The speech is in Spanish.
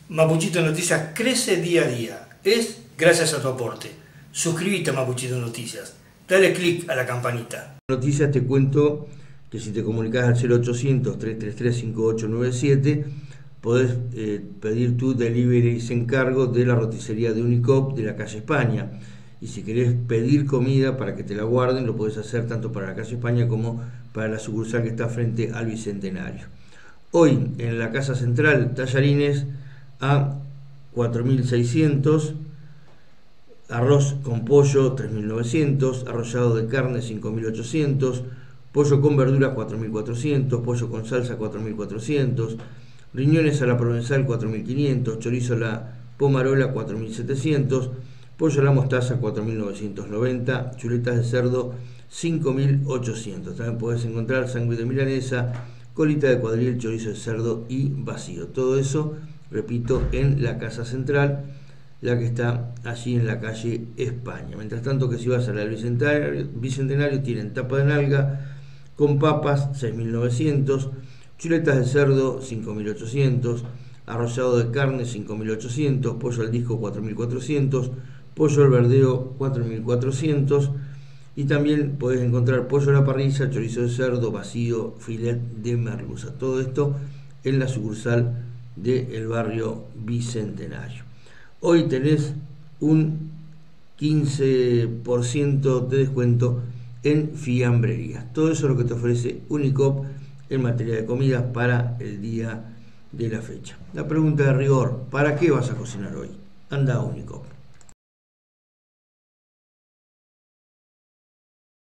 Mapuchito Noticias crece día a día. Es gracias a tu aporte. Suscríbete a Mapuchito Noticias. Dale click a la campanita. Noticias te cuento que si te comunicas al 0800-333-5897 podés pedir tu delivery sin cargo de la roticería de Unicop de la calle España. Y si querés pedir comida para que te la guarden, lo podés hacer tanto para la calle España como para la sucursal que está frente al Bicentenario. Hoy en la Casa Central, tallarines a 4.600, arroz con pollo 3.900, arrollado de carne 5.800, pollo con verduras 4.400, pollo con salsa 4.400, riñones a la provenzal 4.500, chorizo a la pomarola 4.700, pollo a la mostaza 4.990, chuletas de cerdo 5.800. También podés encontrar sándwich de milanesa, colita de cuadril, chorizo de cerdo y vacío. Todo eso, repito, en la Casa Central, la que está allí en la calle España. Mientras tanto, que si vas a la Bicentenario tienen tapa de nalga con papas 6.900, chuletas de cerdo 5.800, arrollado de carne 5.800, pollo al disco 4.400, pollo al verdeo 4.400, y también podés encontrar pollo a la parrilla, chorizo de cerdo, vacío, filet de merluza. Todo esto en la sucursal del barrio Bicentenario. Hoy tenés un 15% de descuento en fiambrerías. Todo eso es lo que te ofrece Unicop en materia de comidas para el día de la fecha. La pregunta de rigor: ¿para qué vas a cocinar hoy? Anda a Unicop.